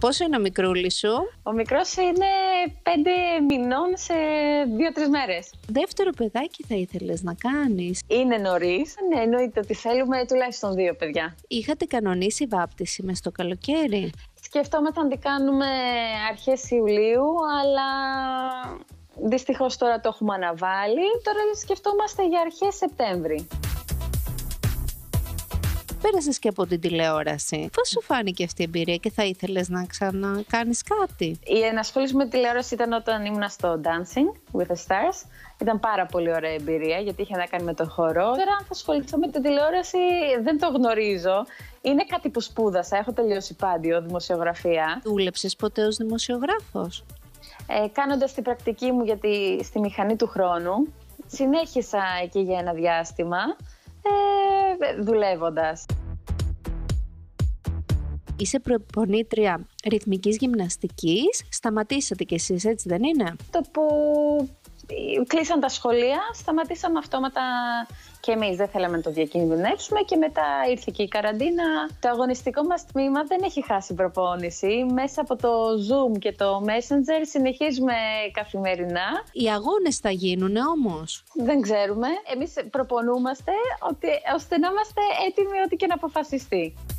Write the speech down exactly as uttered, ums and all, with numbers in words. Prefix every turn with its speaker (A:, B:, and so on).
A: Πόσο είναι ο μικρούλης σου?
B: Ο μικρός είναι πέντε μηνών σε δύο-τρεις μέρες.
A: Δεύτερο παιδάκι θα ήθελες να κάνεις?
B: Είναι νωρίς. Ναι, εννοείται ότι θέλουμε τουλάχιστον δύο παιδιά.
A: Είχατε κανονίσει βάπτιση μες στο καλοκαίρι?
B: Σκεφτόμαστε να την κάνουμε αρχές Ιουλίου, αλλά δυστυχώς τώρα το έχουμε αναβάλει. Τώρα σκεφτόμαστε για αρχές Σεπτέμβρη.
A: Πέρασες και από την τηλεόραση. Πώς σου φάνηκε αυτή η εμπειρία και θα ήθελες να ξανακάνεις κάτι?
B: Η ενασχόληση με τη τηλεόραση ήταν όταν ήμουν στο Dancing with the Stars. Ήταν πάρα πολύ ωραία εμπειρία, γιατί είχε να κάνει με το χορό. Τώρα, αν θα ασχοληθώ με την τηλεόραση, δεν το γνωρίζω. Είναι κάτι που σπούδασα. Έχω τελειώσει πάντιο, δημοσιογραφία.
A: Δούλεψες ποτέ ως δημοσιογράφος?
B: Ε, κάνοντας την πρακτική μου για τη, στη μηχανή του χρόνου. Συνέχισα εκεί για ένα διάστημα. Ε, δουλεύοντας.
A: Είσαι προπονήτρια ρυθμικής γυμναστικής. Σταματήσατε κι εσείς, έτσι δεν είναι?
B: Το που κλείσαν τα σχολεία, σταματήσαμε αυτόματα και εμείς. Δεν θέλαμε να το διακινδυνεύσουμε και μετά ήρθε και η καραντίνα. Το αγωνιστικό μας τμήμα δεν έχει χάσει προπόνηση. Μέσα από το Zoom και το Messenger συνεχίζουμε καθημερινά.
A: Οι αγώνες θα γίνουν όμως?
B: Δεν ξέρουμε. Εμείς προπονούμαστε ότι, ώστε να είμαστε έτοιμοι ό,τι και να αποφασιστεί.